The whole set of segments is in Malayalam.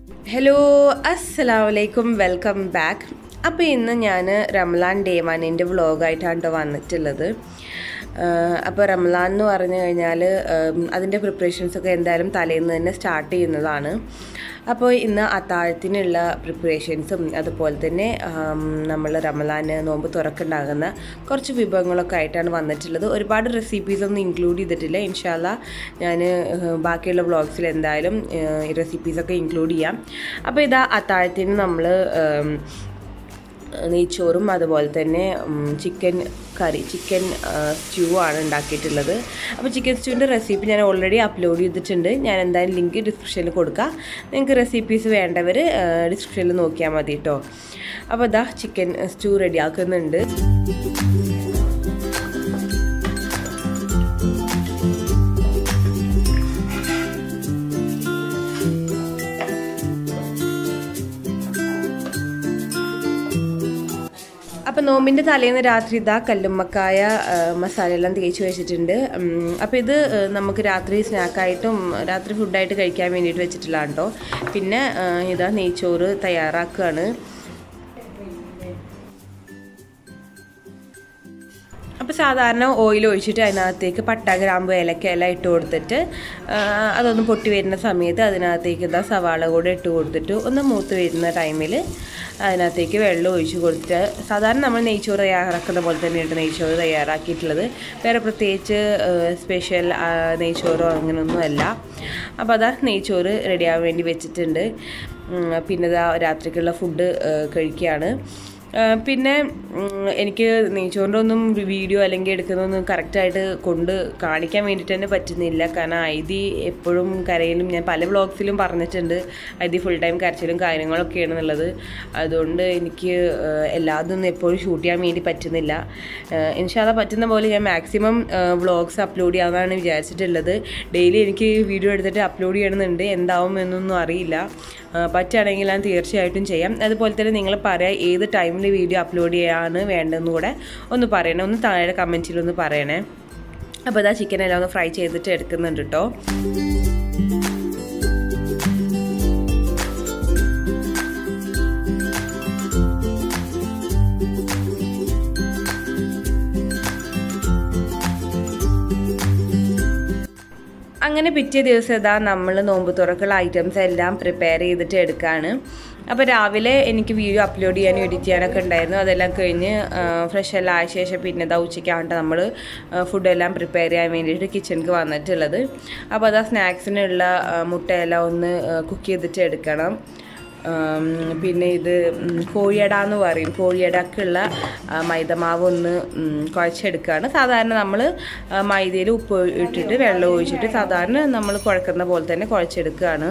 Hello, Assalamualaikum, welcome back. അപ്പോൾ ഇന്ന് ഞാൻ റമലാൻ ഡേ 1 വ്ളോഗായിട്ടാണ് വന്നിട്ടുള്ളത്. അപ്പോൾ റമലാൻ എന്ന് പറഞ്ഞു കഴിഞ്ഞാൽ അതിൻ്റെ പ്രിപ്പറേഷൻസൊക്കെ എന്തായാലും തലേന്ന് തന്നെ സ്റ്റാർട്ട് ചെയ്യുന്നതാണ്. അപ്പോൾ ഇന്ന് അത്താഴത്തിനുള്ള പ്രിപ്പറേഷൻസും അതുപോലെ തന്നെ നമ്മൾ റമലാന് നോമ്പ് തുറക്കുണ്ടാകുന്ന കുറച്ച് വിഭവങ്ങളൊക്കെ ആയിട്ടാണ് വന്നിട്ടുള്ളത്. ഒരുപാട് റെസിപ്പീസൊന്നും ഇൻക്ലൂഡ് ചെയ്തിട്ടില്ല. ഇൻഷാ അല്ലാ ഞാൻ ബാക്കിയുള്ള വ്ളോഗ്സിൽ എന്തായാലും ഈ റെസിപ്പീസൊക്കെ ഇൻക്ലൂഡ് ചെയ്യാം. അപ്പോൾ ഇതാ അത്താഴത്തിന് നമ്മൾ നെയ്ച്ചോറും അതുപോലെ തന്നെ ചിക്കൻ സ്റ്റ്യൂ ആണ് ഉണ്ടാക്കിയിട്ടുള്ളത്. അപ്പോൾ ചിക്കൻ സ്റ്റ്യൂവിൻ്റെ റെസിപ്പി ഞാൻ ഓൾറെഡി അപ്ലോഡ് ചെയ്തിട്ടുണ്ട്. ഞാൻ എന്തായാലും ലിങ്ക് ഡിസ്ക്രിപ്ഷനിൽ കൊടുക്കാം. നിങ്ങൾക്ക് റെസിപ്പീസ് വേണ്ടവർ ഡിസ്ക്രിപ്ഷനിൽ നോക്കിയാൽ മതി കേട്ടോ. അപ്പോൾ ഇതാ ചിക്കൻ സ്റ്റ്യൂ റെഡിയാക്കുന്നുണ്ട്. അപ്പോൾ നോമ്പിൻ്റെ തലേന്ന് രാത്രി ഇതാ കല്ലുമ്മക്കായ മസാലയെല്ലാം തേച്ച് വെച്ചിട്ടുണ്ട്. അപ്പോൾ ഇത് നമുക്ക് രാത്രി സ്നാക്കായിട്ടും രാത്രി ഫുഡായിട്ട് കഴിക്കാൻ വേണ്ടിയിട്ട് വെച്ചിട്ടുള്ളതാണ് കേട്ടോ. പിന്നെ ഇതാ നെയ്ച്ചോറ് തയ്യാറാക്കുകയാണ്. അപ്പോൾ സാധാരണ ഓയിൽ ഒഴിച്ചിട്ട് അതിനകത്തേക്ക് പട്ട, ഗ്രാമ്പ്, ഏലക്ക എല്ലാം ഇട്ട് കൊടുത്തിട്ട് അതൊന്ന് പൊട്ടി വരുന്ന സമയത്ത് അതിനകത്തേക്ക് ഇതാ സവാള കൂടെ ഇട്ട് കൊടുത്തിട്ട് ഒന്ന് മൂത്ത് വരുന്ന ടൈമിൽ അതിനകത്തേക്ക് വെള്ളം ഒഴിച്ച് കൊടുത്തിട്ട് സാധാരണ നമ്മൾ നെയ്ച്ചോറ് തയ്യാറാക്കുന്ന പോലെ തന്നെയാണ് നെയ്ച്ചോറ് തയ്യാറാക്കിയിട്ടുള്ളത്. വേറെ പ്രത്യേകിച്ച് സ്പെഷ്യൽ നെയ്ച്ചോറോ അങ്ങനെയൊന്നുമല്ല. അപ്പോൾ അതാ നെയ്ച്ചോറ് റെഡിയാകാൻ വേണ്ടി വെച്ചിട്ടുണ്ട്. പിന്നെ ഇതാ രാത്രിക്കുള്ള ഫുഡ് കഴിക്കുകയാണ്. പിന്നെ എനിക്ക് നെയ്ച്ചോറിൻ്റെ ഒന്നും വീഡിയോ അല്ലെങ്കിൽ എടുക്കുന്നതൊന്നും കറക്റ്റായിട്ട് കൊണ്ട് കാണിക്കാൻ വേണ്ടിയിട്ട് തന്നെ പറ്റുന്നില്ല. കാരണം ഐദി എപ്പോഴും കരയിലും ഞാൻ പല വ്ളോഗ്സിലും പറഞ്ഞിട്ടുണ്ട് ഐദി ഫുൾ ടൈം കരച്ചിലും കാര്യങ്ങളൊക്കെയാണെന്നുള്ളത്. അതുകൊണ്ട് എനിക്ക് എല്ലാതൊന്നും എപ്പോഴും ഷൂട്ട് ചെയ്യാൻ വേണ്ടി പറ്റുന്നില്ല. ഇൻഷാ അല്ലാ പറ്റുന്ന പോലെ ഞാൻ മാക്സിമം വ്ളോഗ്സ് അപ്ലോഡ് ചെയ്യാമെന്നാണ് വിചാരിച്ചിട്ടുള്ളത്. ഡെയിലി എനിക്ക് വീഡിയോ എടുത്തിട്ട് അപ്ലോഡ് ചെയ്യണമെന്നുണ്ട്. എന്താവും എന്നൊന്നും അറിയില്ല. പറ്റുകയാണെങ്കിൽ ഞാൻ തീർച്ചയായിട്ടും ചെയ്യാം. അതുപോലെ തന്നെ നിങ്ങൾ പറയാം ഏത് ടൈമിൽ വീഡിയോ അപ്ലോഡ് ചെയ്യാനാണ് വേണ്ടതെന്ന് കൂടെ ഒന്ന് പറയണേ. ഒന്ന് താഴെ കമൻറ്റിലൊന്ന് പറയണേ. അപ്പോൾ ഇതാ ചിക്കനെല്ലാം ഒന്ന് ഫ്രൈ ചെയ്തിട്ട് എടുക്കുന്നുണ്ട് കേട്ടോ. അങ്ങനെ പിറ്റേ ദിവസം ഇതാ നമ്മൾ നോമ്പ് തുറക്കുള്ള ഐറ്റംസ് എല്ലാം പ്രിപ്പയർ ചെയ്തിട്ട് എടുക്കുകയാണ്. അപ്പോൾ രാവിലെ എനിക്ക് വീഡിയോ അപ്ലോഡ് ചെയ്യാനും എഡിറ്റ് ചെയ്യാനൊക്കെ ഉണ്ടായിരുന്നു. അതെല്ലാം കഴിഞ്ഞ് ഫ്രഷ് എല്ലാം ആയ ശേഷം പിന്നെ ഇതാ ഉച്ചയ്ക്കാണ് നമ്മൾ ഫുഡെല്ലാം പ്രിപ്പയർ ചെയ്യാൻ വേണ്ടിയിട്ട് കിച്ചണിക്ക് വന്നിട്ടുള്ളത്. അപ്പോൾ അതാ സ്നാക്സിനുള്ള മുട്ടയെല്ലാം ഒന്ന് കുക്ക് ചെയ്തിട്ട് എടുക്കണം. പിന്നെ ഇത് കോഴിയട എന്ന് പറയും. കോഴിയടക്കുള്ള മൈദമാവ് ഒന്ന് കുഴച്ചെടുക്കുകയാണ്. സാധാരണ നമ്മൾ മൈദയിൽ ഉപ്പ് ഇട്ടിട്ട് വെള്ളം ഒഴിച്ചിട്ട് സാധാരണ നമ്മൾ കുഴക്കുന്ന പോലെ തന്നെ കുഴച്ചെടുക്കുകയാണ്.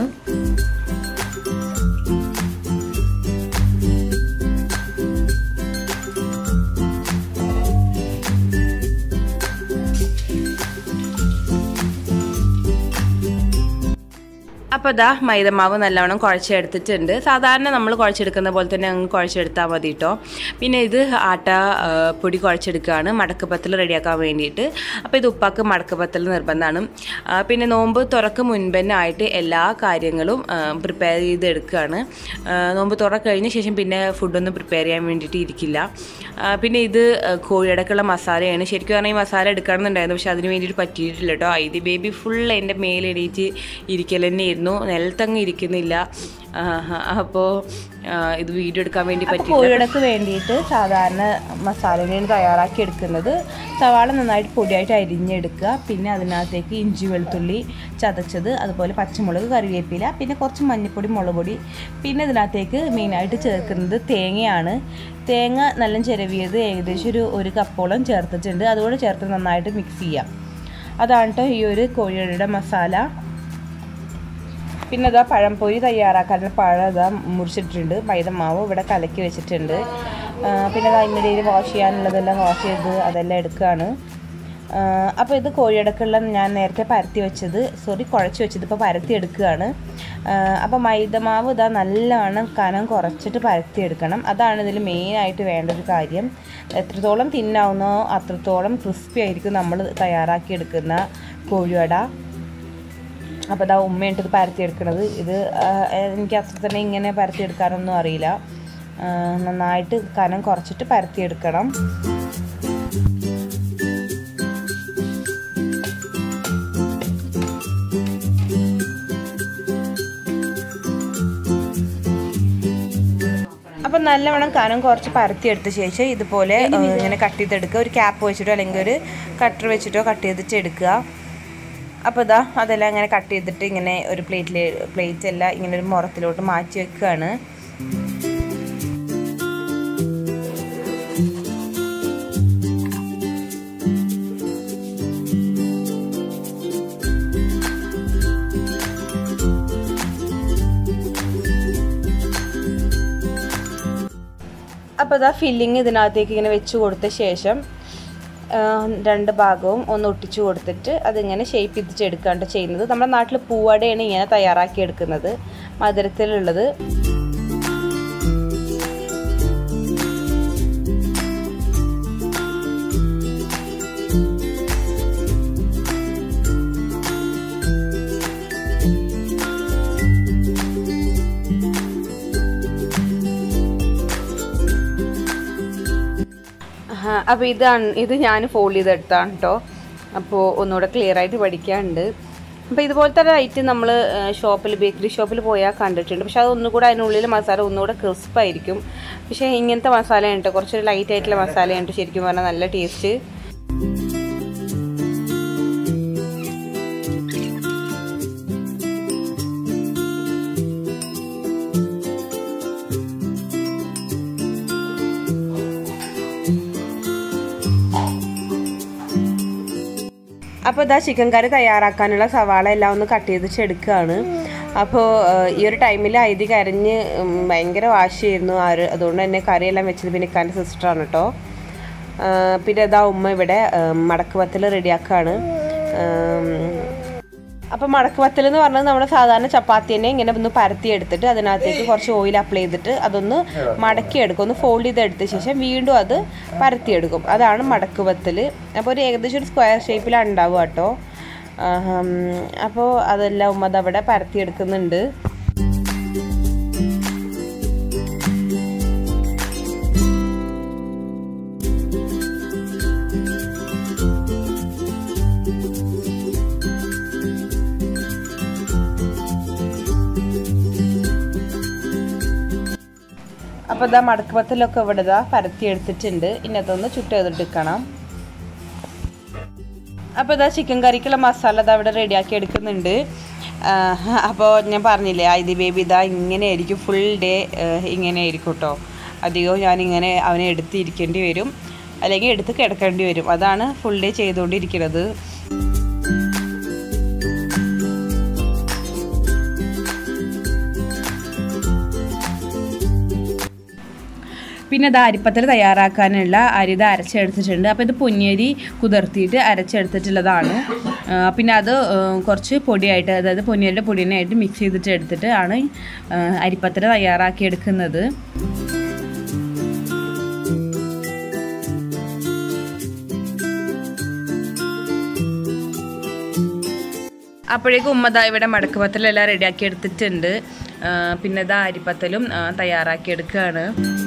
അപ്പോൾ ഇതാ മൈദമാവ് നല്ലവണ്ണം കുഴച്ചെടുത്തിട്ടുണ്ട്. സാധാരണ നമ്മൾ കുഴച്ചെടുക്കുന്ന പോലെ തന്നെ അങ്ങ് കുഴച്ചെടുത്താൽ മതി കേട്ടോ. പിന്നെ ഇത് ആട്ട പൊടി കുഴച്ചെടുക്കുകയാണ് മടക്കപ്പത്തൽ റെഡിയാക്കാൻ വേണ്ടിയിട്ട്. അപ്പോൾ ഇത് ഉപ്പാക്ക് മടക്കപ്പത്തൽ നിർബന്ധമാണ്. പിന്നെ നോമ്പ് തുറക്ക് മുൻപ് തന്നെ ആയിട്ട് എല്ലാ കാര്യങ്ങളും പ്രിപ്പയർ ചെയ്തെടുക്കുകയാണ്. നോമ്പ് തുറക്ക് കഴിഞ്ഞ ശേഷം പിന്നെ ഫുഡൊന്നും പ്രിപ്പയർ ചെയ്യാൻ വേണ്ടിയിട്ട് ഇരിക്കില്ല. പിന്നെ ഇത് കോഴിയടക്കുള്ള മസാലയാണ്. ശരിക്കും പറഞ്ഞാൽ ഈ മസാല എടുക്കണമെന്നുണ്ടായിരുന്നു. പക്ഷെ അതിന് വേണ്ടിയിട്ട് പറ്റിയിട്ടില്ല കേട്ടോ. ഐദി ബേബി ഫുൾ എൻ്റെ മേലെണീറ്റ് ഇരിക്കൽ തന്നെയായിരുന്നു. നിലത്തങ്ങ് ഇരിക്കുന്നില്ല. അപ്പോൾ ഇത് വീഡിയോ എടുക്കാൻ വേണ്ടി പറ്റില്ല. കോഴിയടക്ക് വേണ്ടിയിട്ട് സാധാരണ മസാലയാണ് തയ്യാറാക്കി എടുക്കുന്നത്. സവാള നന്നായിട്ട് പൊടിയായിട്ട് അരിഞ്ഞെടുക്കുക. പിന്നെ അതിനകത്തേക്ക് ഇഞ്ചി, വെളുത്തുള്ളി ചതച്ചത്, അതുപോലെ പച്ചമുളക്, കറിവേപ്പില, പിന്നെ കുറച്ച് മഞ്ഞൾപ്പൊടി, മുളക് പൊടി. പിന്നെ ഇതിനകത്തേക്ക് മെയിനായിട്ട് ചേർക്കുന്നത് തേങ്ങയാണ്. തേങ്ങ നല്ല ചിരവിയത് ഏകദേശം ഒരു കപ്പോളം ചേർത്തിട്ടുണ്ട്. അതുകൂടെ ചേർത്ത് നന്നായിട്ട് മിക്സ് ചെയ്യാം. അതാണ് കേട്ടോ ഈ ഒരു കോഴിയുടെ മസാല. പിന്നെ ഇതാ പഴംപൊരി തയ്യാറാക്കാനുള്ള പഴം ഇതാ മുറിച്ചിട്ടുണ്ട്. മൈദമാവ് ഇവിടെ കലക്കി വെച്ചിട്ടുണ്ട്. പിന്നെ അതിനിടയിൽ വാഷ് ചെയ്യാനുള്ളതെല്ലാം വാഷ് ചെയ്ത് അതെല്ലാം എടുക്കുകയാണ്. അപ്പോൾ ഇത് കോഴിയടക്കുള്ള ഞാൻ നേരത്തെ കുഴച്ച് വെച്ചത് ഇപ്പോൾ പരത്തി എടുക്കുകയാണ്. അപ്പോൾ മൈദമാവ് ഇതാ നല്ലവണ്ണം കനം കുറച്ചിട്ട് പരത്തി എടുക്കണം. അതാണ് ഇതിൽ മെയിനായിട്ട് വേണ്ട ഒരു കാര്യം. എത്രത്തോളം തിന്നാവുന്നോ അത്രത്തോളം ക്രിസ്പി ആയിരിക്കും നമ്മൾ തയ്യാറാക്കി എടുക്കുന്ന കോഴിവട. അപ്പോൾ അതാ ഉമ്മയായിട്ട് ഇത് പരത്തിയെടുക്കണത്. ഇത് എനിക്ക് അത്ര തന്നെ ഇങ്ങനെ പരത്തിയെടുക്കാനൊന്നും അറിയില്ല. നന്നായിട്ട് കനം കുറച്ചിട്ട് പരത്തിയെടുക്കണം. അപ്പം നല്ലവണ്ണം കനം കുറച്ച് പരത്തിയെടുത്ത ശേഷം ഇതുപോലെ ഇങ്ങനെ കട്ട് ചെയ്തെടുക്കുക. ഒരു ക്യാപ്പ് വെച്ചിട്ടോ അല്ലെങ്കിൽ ഒരു കട്ടർ വെച്ചിട്ടോ കട്ട് ചെയ്തിട്ട് എടുക്കുക. അപ്പോൾ ഇതാ അതെല്ലാം ഇങ്ങനെ കട്ട് ചെയ്തിട്ട് ഇങ്ങനെ ഒരു പ്ലേറ്റ് എല്ലാം ഇങ്ങനെ ഒരു മുറത്തിലോട്ട് മാറ്റി വെക്കുകയാണ്. അപ്പോൾ ഇതാ ഫില്ലിങ് ഇതിനകത്തേക്ക് ഇങ്ങനെ വെച്ച് കൊടുത്ത ശേഷം രണ്ട് ഭാഗവും ഒന്ന് ഒട്ടിച്ചു കൊടുത്തിട്ട് അതിങ്ങനെ ഷേപ്പ് ചെയ്തിട്ടെടുക്കാണ്ട് ചെയ്യുന്നത്. നമ്മുടെ നാട്ടിൽ പൂവടയാണ് ഇങ്ങനെ തയ്യാറാക്കി എടുക്കുന്നത്, മധുരത്തിലുള്ളത്. അപ്പോൾ ഇത് ഞാൻ ഫോൾഡ് ചെയ്തെടുത്താണ് കേട്ടോ. അപ്പോൾ ഒന്നുകൂടെ ക്ലിയർ ആയിട്ട് പഠിക്കാനുണ്ട്. അപ്പോൾ ഇതുപോലത്തെ ഒരു ഐറ്റം നമ്മൾ ബേക്കറി ഷോപ്പിൽ പോയാൽ കണ്ടിട്ടുണ്ട്. പക്ഷെ അതൊന്നുകൂടെ അതിനുള്ളിൽ മസാല ഒന്നുകൂടെ ക്രിസ്പായിരിക്കും. പക്ഷേ ഇങ്ങനത്തെ മസാല ഉണ്ട്, കുറച്ചൊരു ലൈറ്റ് ആയിട്ടുള്ള മസാലയുണ്ട്. ശരിക്കും പറഞ്ഞാൽ നല്ല ടേസ്റ്റ്. അപ്പോൾ ഇതാ ചിക്കൻ കറി തയ്യാറാക്കാനുള്ള സവാള എല്ലാം ഒന്ന് കട്ട് ചെയ്തിട്ടെടുക്കുകയാണ്. അപ്പോൾ ഈ ഒരു ടൈമിൽ ഐതി കരഞ്ഞ് ഭയങ്കര വാശിയായിരുന്നു അതുകൊണ്ട് തന്നെ കറിയെല്ലാം വെച്ചത് പിന്നെ ഇക്കാൻ്റെ സിസ്റ്ററാണ് കേട്ടോ. പിന്നെ ഇതാ ഉമ്മ ഇവിടെ മടക്ക് വത്തൽ റെഡിയാക്കുകയാണ്. അപ്പോൾ മടക്ക് വത്തൽ എന്ന് പറഞ്ഞത് നമ്മൾ സാധാരണ ചപ്പാത്തി തന്നെ ഇങ്ങനെ ഒന്ന് പരത്തിയെടുത്തിട്ട് അതിനകത്തേക്ക് കുറച്ച് ഓയിൽ അപ്ലൈ ചെയ്തിട്ട് അതൊന്ന് മടക്കിയെടുക്കും, ഒന്ന് ഫോൾഡ് ചെയ്തെടുത്ത ശേഷം വീണ്ടും അത് പരത്തിയെടുക്കും. അതാണ് മടക്ക് വത്തൽ. അപ്പോൾ ഒരു ഏകദേശം ഒരു സ്ക്വയർ ഷേപ്പിലാണ് ഉണ്ടാവുക കേട്ടോ. അപ്പോൾ അതെല്ലാം ഉമ്മ അതവിടെ പരത്തിയെടുക്കുന്നുണ്ട്. അപ്പോൾ ഇതാ മടക്ക് വത്തലൊക്കെ ഇവിടെ ഇതാ പരത്തി എടുത്തിട്ടുണ്ട്. ഇനി അതൊന്ന് ചുട്ടെടുക്കണം. അപ്പോൾ ഇതാ ചിക്കൻ കറിക്കുള്ള മസാല ഇതാ ഇവിടെ റെഡിയാക്കി എടുക്കുന്നുണ്ട്. അപ്പോൾ ഞാൻ പറഞ്ഞില്ലേ ഐതി ബേബി ഇതാ ഇങ്ങനെയായിരിക്കും, ഫുൾ ഡേ ഇങ്ങനെയായിരിക്കും കേട്ടോ. അധികവും ഞാനിങ്ങനെ അവനെ എടുത്തിരിക്കേണ്ടി വരും, അല്ലെങ്കിൽ എടുത്ത് കിടക്കേണ്ടി വരും. അതാണ് ഫുൾ ഡേ ചെയ്തുകൊണ്ടിരിക്കുന്നത്. പിന്നെ അത് അരിപ്പത്തൽ തയ്യാറാക്കാനുള്ള അരി ഇത് അരച്ചെടുത്തിട്ടുണ്ട്. അപ്പോൾ ഇത് പൊന്നിയരി കുതിർത്തിയിട്ട് അരച്ചെടുത്തിട്ടുള്ളതാണ്. പിന്നെ അത് കുറച്ച് പൊടിയായിട്ട്, അതായത് പൊന്നിയരിയുടെ പൊടിയായിട്ട് മിക്സ് ചെയ്തിട്ട് എടുത്തിട്ട് ആണ് അരിപ്പത്തൽ തയ്യാറാക്കി എടുക്കുന്നത്. അപ്പോഴേക്കും ഉമ്മ ഇവിടെ മടക്ക് പത്തലെല്ലാം റെഡിയാക്കി എടുത്തിട്ടുണ്ട്. പിന്നെ ഇതാ അരിപ്പത്തലും തയ്യാറാക്കി എടുക്കുകയാണ്.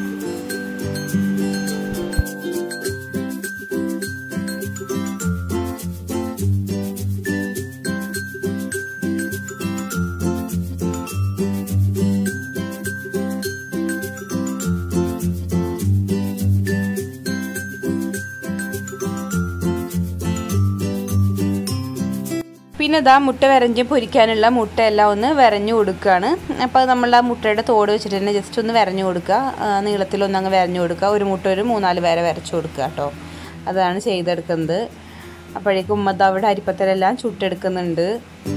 പിന്നെ ഇതാ മുട്ട വരഞ്ഞ് പൊരിക്കാനുള്ള മുട്ട എല്ലാം ഒന്ന് വരഞ്ഞു കൊടുക്കുകയാണ്. അപ്പോൾ നമ്മൾ ആ മുട്ടയുടെ തോട് വെച്ചിട്ട് തന്നെ ജസ്റ്റ് ഒന്ന് വരഞ്ഞു കൊടുക്കുക, നീളത്തിലൊന്ന് അങ്ങ് വരഞ്ഞു കൊടുക്കുക. ഒരു മുട്ട ഒരു 3-4 വര വരച്ചു കൊടുക്കുക കേട്ടോ. അതാണ് ചെയ്തെടുക്കുന്നത്. അപ്പോഴേക്കും ഉമ്മ അവിടെ അരിപ്പത്തലെല്ലാം ചുട്ടെടുക്കുന്നുണ്ട്.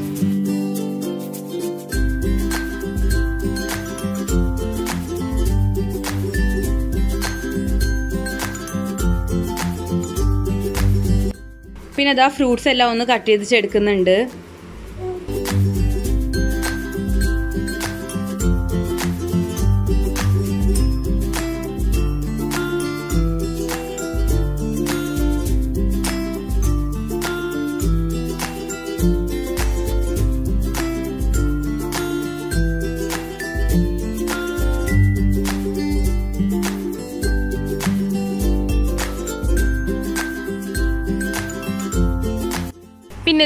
പിന്നെ അതാ ഫ്രൂട്ട്സ് എല്ലാം ഒന്ന് കട്ട് ചെയ്തിട്ടെടുക്കുന്നുണ്ട്.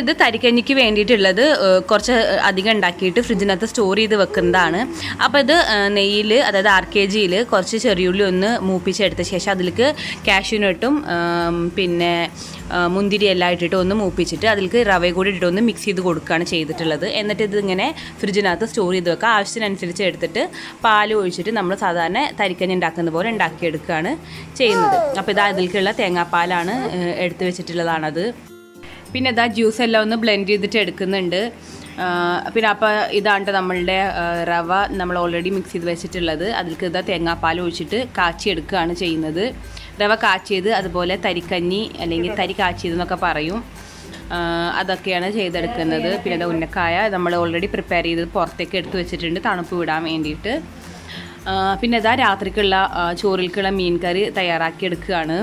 ഇത് തരിക്കഞ്ഞിക്ക് വേണ്ടിയിട്ടുള്ളത് കുറച്ച് അധികം ഉണ്ടാക്കിയിട്ട് ഫ്രിഡ്ജിനകത്ത് സ്റ്റോർ ചെയ്ത് വെക്കുന്നതാണ്. അപ്പോൾ ഇത് നെയ്യിൽ, അതായത് RKGയിൽ കുറച്ച് ചെറിയുള്ളി ഒന്ന് മൂപ്പിച്ചെടുത്ത ശേഷം അതിലേക്ക് കാഷ്യൂനട്ടും പിന്നെ മുന്തിരി എല്ലാം ഇട്ടിട്ട് ഒന്ന് മൂപ്പിച്ചിട്ട് അതിലേക്ക് റവ കൂടി ഇട്ടിട്ട് ഒന്ന് മിക്സ് ചെയ്ത് കൊടുക്കുകയാണ് ചെയ്തിട്ടുള്ളത്. എന്നിട്ട് ഇതിങ്ങനെ ഫ്രിഡ്ജിനകത്ത് സ്റ്റോർ ചെയ്ത് വെക്കുക. ആവശ്യത്തിനനുസരിച്ച് എടുത്തിട്ട് പാൽ ഒഴിച്ചിട്ട് നമ്മൾ സാധാരണ തരിക്കഞ്ഞി ഉണ്ടാക്കുന്ന പോലെ ഉണ്ടാക്കിയെടുക്കുകയാണ് ചെയ്യുന്നത്. അപ്പോൾ ഇതാ ഇതിലേക്കുള്ള തേങ്ങാപ്പാലാണ് എടുത്ത് വെച്ചിട്ടുള്ളതാണത്. പിന്നെ ഇതാ ജ്യൂസ് എല്ലാം ഒന്ന് ബ്ലെൻഡ് ചെയ്തിട്ട് എടുക്കുന്നുണ്ട്. പിന്നെ അപ്പോൾ ഇതാണ് നമ്മളുടെ റവ നമ്മൾ ഓൾറെഡി മിക്സ് ചെയ്ത് വെച്ചിട്ടുള്ളത്. അതിലേക്ക് ഇതാ തേങ്ങാപ്പാൽ ഒഴിച്ചിട്ട് കാച്ചിയെടുക്കുകയാണ് ചെയ്യുന്നത്. റവ കാച്ചിയത്, അതുപോലെ തരിക്കഞ്ഞി അല്ലെങ്കിൽ തരി കാച്ചിയതെന്നൊക്കെ പറയും, അതൊക്കെയാണ് ചെയ്തെടുക്കുന്നത്. പിന്നെ അത് ഉന്നക്കായ നമ്മൾ ഓൾറെഡി പ്രിപ്പയർ ചെയ്ത് പുറത്തേക്ക് എടുത്ത് വെച്ചിട്ടുണ്ട് തണുപ്പ് വിടാൻ വേണ്ടിയിട്ട്. പിന്നെ ഇതാ രാത്രിക്കുള്ള ചോറിലേക്കുള്ള മീൻ കറി തയ്യാറാക്കിയെടുക്കുകയാണ്.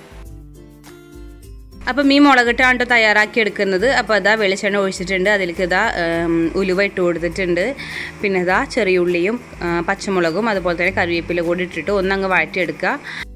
അപ്പോൾ മീൻ മുളകിട്ടാണ് തയ്യാറാക്കി എടുക്കുന്നത്. അപ്പോൾ അതാ വെളിച്ചെണ്ണ ഒഴിച്ചിട്ടുണ്ട്. അതിലേക്ക് ഇതാ ഉലുവ ഇട്ട് കൊടുത്തിട്ടുണ്ട്. പിന്നെ ഇതാ ചെറിയുള്ളിയും പച്ചമുളകും അതുപോലെ തന്നെ കറിവേപ്പില കൂടി ഇട്ടിട്ട് ഒന്നങ്ങ് വഴറ്റിയെടുക്കുക.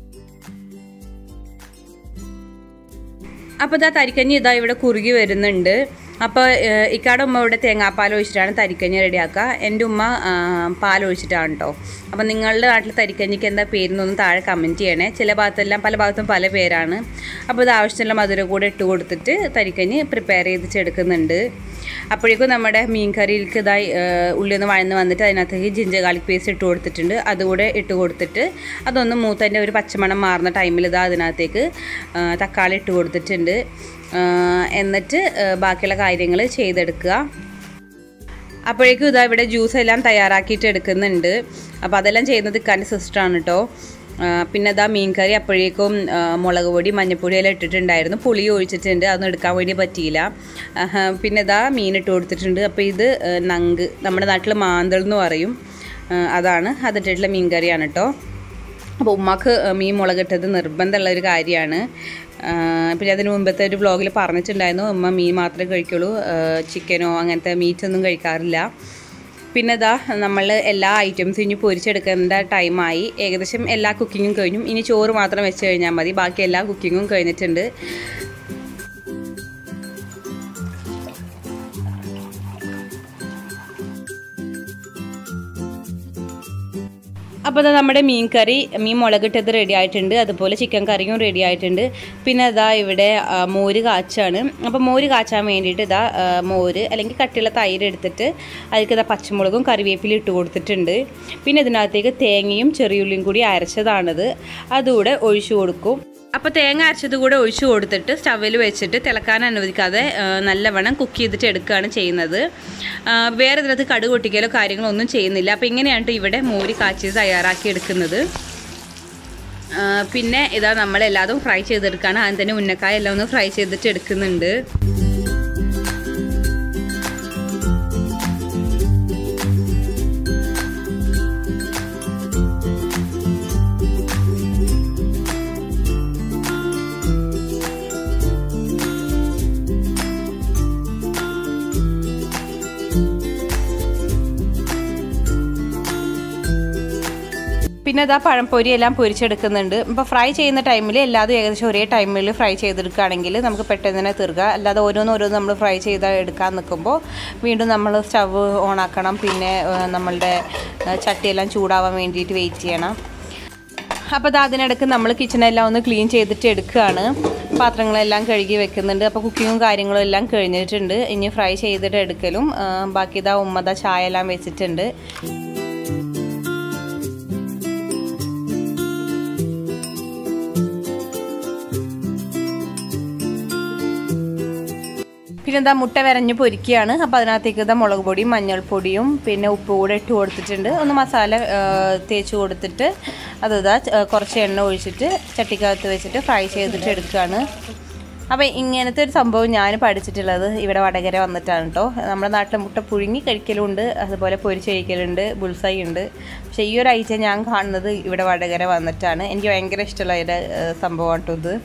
അപ്പോൾ ഇതാ തരിക്കഞ്ഞി ഇതാ ഇവിടെ കുറുകി വരുന്നുണ്ട്. അപ്പോൾ ഇക്കാടെ ഉമ്മ ഇവിടെ തേങ്ങാപ്പാൽ ഒഴിച്ചിട്ടാണ് തരിക്കഞ്ഞി റെഡിയാക്കുക. എൻ്റെ ഉമ്മ പാലൊഴിച്ചിട്ടാണ് കേട്ടോ. അപ്പോൾ നിങ്ങളുടെ നാട്ടിൽ തരിക്കഞ്ഞിക്ക് എന്താ പേരെന്നൊന്നും താഴെ കമൻറ്റ് ചെയ്യണേ. ചില ഭാഗത്തെല്ലാം പല ഭാഗത്തും പല പേരാണ്. അപ്പോൾ ഇത് ആവശ്യമുള്ള മധുരം കൂടെ ഇട്ട് കൊടുത്തിട്ട് തരിക്കഞ്ഞി പ്രിപ്പയർ ചെയ്തിട്ടെടുക്കുന്നുണ്ട്. അപ്പോഴേക്കും നമ്മുടെ മീൻ കറിയിലേക്ക് ഇതായി ഉള്ളി ഒന്ന് വഴന്ന് വന്നിട്ട് അതിനകത്തേക്ക് ജിഞ്ചർ ഗാർലിക് പേസ്റ്റ് ഇട്ട് കൊടുത്തിട്ടുണ്ട്. അതുകൂടെ ഇട്ട് കൊടുത്തിട്ട് അതൊന്ന് മൂത്തതിൻ്റെ ഒരു പച്ചമണം മാറുന്ന ടൈമിൽ ഇതാ അതിനകത്തേക്ക് തക്കാളി ഇട്ട് കൊടുത്തിട്ടുണ്ട്. എന്നിട്ട് ബാക്കിയുള്ള കാര്യങ്ങൾ ചെയ്തെടുക്കുക. അപ്പോഴേക്കും ഇതാ ഇവിടെ ജ്യൂസ് എല്ലാം തയ്യാറാക്കിയിട്ട് എടുക്കുന്നുണ്ട്. അപ്പോൾ അതെല്ലാം ചെയ്യുന്നത് ഇക്കാൻ്റെ സിസ്റ്ററാണ് കേട്ടോ. പിന്നെ ഇതാ മീൻ കറി അപ്പോഴേക്കും മുളക് പൊടി മഞ്ഞൾപ്പൊടി എല്ലാം ഇട്ടിട്ടുണ്ടായിരുന്നു. പുളി ഒഴിച്ചിട്ടുണ്ട്, അതൊന്നും എടുക്കാൻ വേണ്ടി പറ്റിയില്ല. പിന്നെ ഇതാ മീൻ ഇട്ട് കൊടുത്തിട്ടുണ്ട്. അപ്പോൾ ഇത് നങ്ക്, നമ്മുടെ നാട്ടിൽ മാന്തൾ എന്ന് പറയും, അതാണ് അതിട്ടിട്ടുള്ള മീൻ കറിയാണ് കേട്ടോ. അപ്പോൾ ഉമ്മാക്ക് മീൻ മുളകിട്ടത് നിർബന്ധമുള്ളൊരു കാര്യമാണ്. പിന്നെ അതിന് മുമ്പത്തെ ഒരു വ്ളോഗിൽ പറഞ്ഞിട്ടുണ്ടായിരുന്നു ഉമ്മ മീൻ മാത്രമേ കഴിക്കുള്ളൂ, ചിക്കനോ അങ്ങനത്തെ മീറ്റൊന്നും കഴിക്കാറില്ല. പിന്നെ ഇതാ നമ്മൾ എല്ലാ ഐറ്റംസും ഇനി പൊരിച്ചെടുക്കേണ്ട ടൈമായി. ഏകദേശം എല്ലാ കുക്കിങ്ങും കഴിഞ്ഞു. ഇനി ചോറ് മാത്രം വെച്ച് കഴിഞ്ഞാൽ മതി. ബാക്കി എല്ലാ കുക്കിങ്ങും കഴിഞ്ഞിട്ടുണ്ട്. അപ്പോൾ അതാ നമ്മുടെ മീൻ കറി, മീൻ മുളകിട്ടത് റെഡി ആയിട്ടുണ്ട്. അതുപോലെ ചിക്കൻ കറിയും റെഡി ആയിട്ടുണ്ട്. പിന്നെ ഇതാ ഇവിടെ മോര് കാച്ചാണ്. അപ്പോൾ മോര് കാച്ചാൻ വേണ്ടിയിട്ട് ഇതാ മോര് അല്ലെങ്കിൽ കട്ടിയുള്ള തൈര് എടുത്തിട്ട് അതിലേക്ക് ഇതാ പച്ചമുളകും കറിവേപ്പിലും ഇട്ട് കൊടുത്തിട്ടുണ്ട്. പിന്നെ ഇതിനകത്തേക്ക് തേങ്ങയും ചെറിയുള്ളിയും കൂടി അരച്ചതാണത്, അതുകൂടെ ഒഴിച്ചു കൊടുക്കും. അപ്പോൾ തേങ്ങ അരച്ചത് കൂടെ ഒഴിച്ചു കൊടുത്തിട്ട് സ്റ്റവിൽ വെച്ചിട്ട് തിളക്കാൻ അനുവദിക്കാതെ നല്ലവണ്ണം കുക്ക് ചെയ്തിട്ട് എടുക്കുകയാണ് ചെയ്യുന്നത്. വേറെ ഇതിനകത്ത് കടുക് പൊട്ടിക്കലോ കാര്യങ്ങളോ ഒന്നും ചെയ്യുന്നില്ല. അപ്പോൾ ഇങ്ങനെയാണ് ഇവിടെ മോര് കാച്ചി തയ്യാറാക്കി എടുക്കുന്നത്. പിന്നെ ഇതാ നമ്മളെല്ലാതും ഫ്രൈ ചെയ്തെടുക്കുകയാണ്. അതിന് തന്നെ ഉന്നക്കായ എല്ലാം ഒന്ന് ഫ്രൈ ചെയ്തിട്ട് എടുക്കുന്നുണ്ട്. പിന്നെ ഇതാ പഴംപൊരി എല്ലാം പൊരിച്ചെടുക്കുന്നുണ്ട്. ഇപ്പോൾ ഫ്രൈ ചെയ്യുന്ന ടൈമിൽ എല്ലാതും ഏകദേശം ഒരേ ടൈമിൽ ഫ്രൈ ചെയ്തെടുക്കുകയാണെങ്കിൽ നമുക്ക് പെട്ടെന്ന് തന്നെ തീർക്കുക. അല്ലാതെ ഓരോന്ന് നമ്മൾ ഫ്രൈ ചെയ്ത് എടുക്കാൻ നിൽക്കുമ്പോൾ വീണ്ടും നമ്മൾ സ്റ്റവ് ഓണാക്കണം. പിന്നെ നമ്മളുടെ ചട്ടിയെല്ലാം ചൂടാവാൻ വേണ്ടിയിട്ട് വെയിറ്റ് ചെയ്യണം. അപ്പോൾ അതിനിടയ്ക്ക് നമ്മൾ കിച്ചണെല്ലാം ഒന്ന് ക്ലീൻ ചെയ്തിട്ട് എടുക്കുകയാണ്. പാത്രങ്ങളെല്ലാം കഴുകി വെക്കുന്നുണ്ട്. അപ്പോൾ കുക്കിങ്ങും കാര്യങ്ങളും എല്ലാം കഴിഞ്ഞിട്ടുണ്ട്. ഇനി ഫ്രൈ ചെയ്തിട്ട് എടുക്കലും ബാക്കി ഇതാ ഉമ്മ ചായ എല്ലാം വെച്ചിട്ടുണ്ട്. പിന്നെ എന്താ മുട്ട വരഞ്ഞ് പൊരിക്കുകയാണ്. അപ്പോൾ അതിനകത്തേക്ക് ഇതാ മുളക് പൊടിയും മഞ്ഞൾപ്പൊടിയും പിന്നെ ഉപ്പ് കൂടെ ഇട്ട് കൊടുത്തിട്ടുണ്ട്. ഒന്ന് മസാല തേച്ച് കൊടുത്തിട്ട് അതിതാ കുറച്ച് എണ്ണ ഒഴിച്ചിട്ട് ചട്ടിക്കകത്ത് വെച്ചിട്ട് ഫ്രൈ ചെയ്തിട്ട് എടുക്കുകയാണ്. അപ്പോൾ ഇങ്ങനത്തെ ഒരു സംഭവം ഞാൻ പഠിച്ചിട്ടുള്ളത് ഇവിടെ വടകര വന്നിട്ടാണ് കേട്ടോ. നമ്മുടെ നാട്ടിലെ മുട്ട പുഴുങ്ങി കഴിക്കലുണ്ട്, അതുപോലെ പൊരിച്ച് കഴിക്കലുണ്ട്, ബുൾസൈ ഉണ്ട്. പക്ഷേ ഈ ഒരു ഐറ്റം ഞാൻ കാണുന്നത് ഇവിടെ വടകര വന്നിട്ടാണ്. എനിക്ക് ഭയങ്കര ഇഷ്ടമുള്ള ഒരു സംഭവമാണ് കേട്ടോ ഇത്.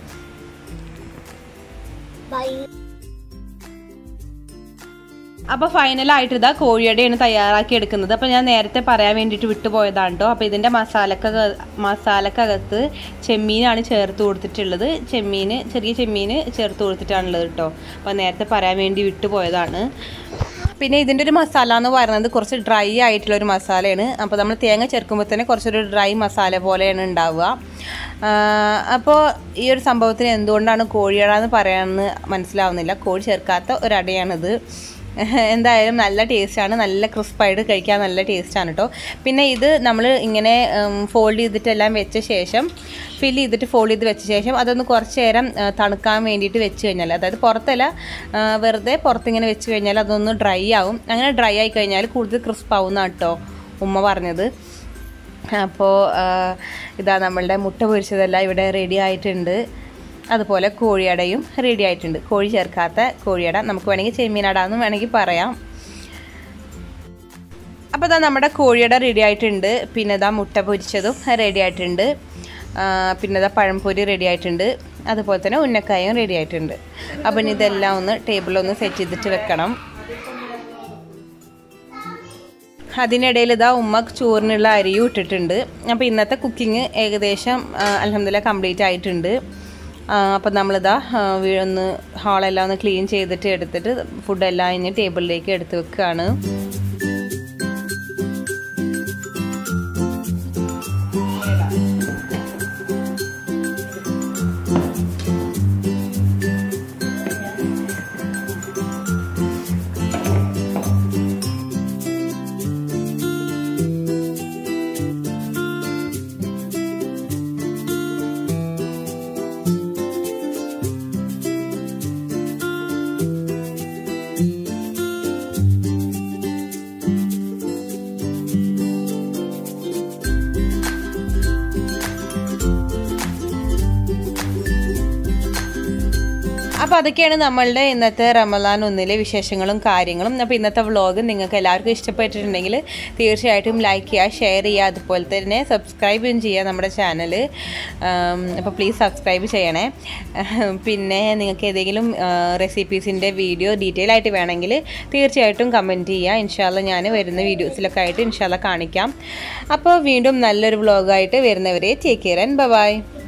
അപ്പോൾ ഫൈനലായിട്ട് ഇതാ കോഴിയുടെയാണ് തയ്യാറാക്കി എടുക്കുന്നത്. അപ്പോൾ ഞാൻ നേരത്തെ പറയാൻ വേണ്ടിയിട്ട് വിട്ടുപോയതാണ് കേട്ടോ. അപ്പോൾ ഇതിൻ്റെ മസാലക്കകത്ത് ചെമ്മീനാണ് ചേർത്ത് കൊടുത്തിട്ടുള്ളത്. ചെറിയ ചെമ്മീൻ ചേർത്ത് കൊടുത്തിട്ടാണുള്ളത് കേട്ടോ. അപ്പോൾ നേരത്തെ പറയാൻ വേണ്ടി വിട്ടുപോയതാണ്. പിന്നെ ഇതിൻ്റെ ഒരു മസാല എന്ന് പറയുന്നത് കുറച്ച് ഡ്രൈ ആയിട്ടുള്ളൊരു മസാലയാണ്. അപ്പോൾ നമ്മൾ തേങ്ങ ചേർക്കുമ്പോൾ തന്നെ കുറച്ചൊരു ഡ്രൈ മസാല പോലെയാണ് ഉണ്ടാവുക. അപ്പോൾ ഈ ഒരു സംഭവത്തിന് എന്തുകൊണ്ടാണ് കോഴിയട എന്ന് പറയാമെന്ന് മനസ്സിലാവുന്നില്ല. കോഴി ചേർക്കാത്ത ഒരടയാണിത്. എന്തായാലും നല്ല ടേസ്റ്റാണ്, നല്ല ക്രിസ്പായിട്ട് കഴിക്കാൻ നല്ല ടേസ്റ്റാണ് കേട്ടോ. പിന്നെ ഇത് നമ്മൾ ഇങ്ങനെ ഫോൾഡ് ചെയ്തിട്ടെല്ലാം വെച്ച ശേഷം ഫില്ല് ചെയ്തിട്ട് ഫോൾഡ് ചെയ്ത് വെച്ച ശേഷം അതൊന്ന് കുറച്ച് നേരം തണുക്കാൻ വേണ്ടിയിട്ട് വെച്ച് കഴിഞ്ഞാൽ, അതായത് പുറത്തല്ല, വെറുതെ പുറത്തിങ്ങനെ വെച്ച് കഴിഞ്ഞാൽ അതൊന്ന് ഡ്രൈ ആവും. അങ്ങനെ ഡ്രൈ ആയി കഴിഞ്ഞാൽ കൂടുതൽ ക്രിസ്പാവുന്നതാണ് കേട്ടോ ഉമ്മ പറഞ്ഞത്. അപ്പോൾ ഇതാ നമ്മളുടെ മുട്ട പൊരിച്ചതെല്ലാം ഇവിടെ റെഡി ആയിട്ടുണ്ട്. അതുപോലെ കോഴിയടയും റെഡി ആയിട്ടുണ്ട്. കോഴി ചേർക്കാത്ത കോഴിയട, നമുക്ക് വേണമെങ്കിൽ ചെമ്മീനട എന്നും വേണമെങ്കിൽ പറയാം. അപ്പോൾ ഇതാ നമ്മുടെ കോഴിയട റെഡി ആയിട്ടുണ്ട്. പിന്നെ ഇതാ മുട്ട പൊരിച്ചതും റെഡി ആയിട്ടുണ്ട്. പിന്നെ ഇതാ പഴംപൊരി റെഡി ആയിട്ടുണ്ട്. അതുപോലെ തന്നെ ഉന്നക്കായും റെഡി ആയിട്ടുണ്ട്. അപ്പം ഇനി ഇതെല്ലാം ഒന്ന് ടേബിളൊന്ന് സെറ്റ് ചെയ്തിട്ട് വെക്കണം. അതിനിടയിൽ ഇതാ ഉമ്മ ചോറിനുള്ള അരിയും ഇട്ടിട്ടുണ്ട്. അപ്പോൾ ഇന്നത്തെ കുക്കിംഗ് ഏകദേശം അൽഹംദുലില്ലാഹ് കംപ്ലീറ്റ് ആയിട്ടുണ്ട്. അപ്പോൾ നമ്മളിതാ ഒന്ന് ഹാളെല്ലാം ഒന്ന് ക്ലീൻ ചെയ്തിട്ട് എടുത്തിട്ട് ഫുഡെല്ലാം ഇനി ടേബിളിലേക്ക് എടുത്ത് വെക്കുകയാണ്. അപ്പോൾ അതൊക്കെയാണ് നമ്മളുടെ ഇന്നത്തെ റമദാൻ 1 വിശേഷങ്ങളും കാര്യങ്ങളും. അപ്പോൾ ഇന്നത്തെ വ്ളോഗ് നിങ്ങൾക്ക് എല്ലാവർക്കും ഇഷ്ടപ്പെട്ടിട്ടുണ്ടെങ്കിൽ തീർച്ചയായിട്ടും ലൈക്ക് ചെയ്യുക, ഷെയർ ചെയ്യുക, അതുപോലെ തന്നെ സബ്സ്ക്രൈബും ചെയ്യുക നമ്മുടെ ചാനൽ. അപ്പോൾ പ്ലീസ് സബ്സ്ക്രൈബ് ചെയ്യണേ. പിന്നെ നിങ്ങൾക്ക് ഏതെങ്കിലും റെസിപ്പീസിൻ്റെ വീഡിയോ ഡീറ്റെയിൽ ആയിട്ട് വേണമെങ്കിൽ തീർച്ചയായിട്ടും കമൻറ്റ് ചെയ്യുക. ഇൻഷാല്ല ഞാൻ വരുന്ന വീഡിയോസിലൊക്കെ ആയിട്ട് ഇൻഷാല്ല കാണിക്കാം. അപ്പോൾ വീണ്ടും നല്ലൊരു വ്ളോഗായിട്ട് വരുന്നവരെ ടേക്ക് കെയർ ആൻഡ് ബൈ.